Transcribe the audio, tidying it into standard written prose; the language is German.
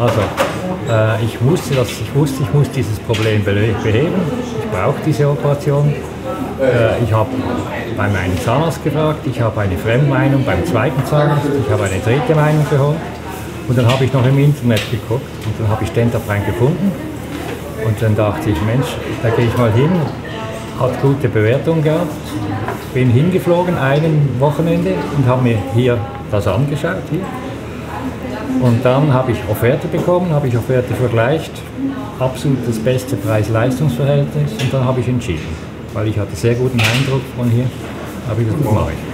Also, ich wusste, ich muss dieses Problem beheben. Ich brauche diese Operation. Ich habe bei meinem Zahnarzt gefragt, ich habe eine Fremdmeinung beim zweiten Zahnarzt, ich habe eine dritte Meinung geholt. Und dann habe ich noch im Internet geguckt und dann habe ich Dentaprime gefunden. Und dann dachte ich, Mensch, da gehe ich mal hin, hat gute Bewertungen gehabt. Bin hingeflogen, ein Wochenende und habe mir hier das angeschaut. Hier. Und dann habe ich Offerte bekommen, habe ich Offerte vergleicht, absolut das beste Preis-Leistungs-Verhältnis und dann habe ich entschieden. Weil ich hatte sehr guten Eindruck von hier, habe ich gesagt, das mache ich.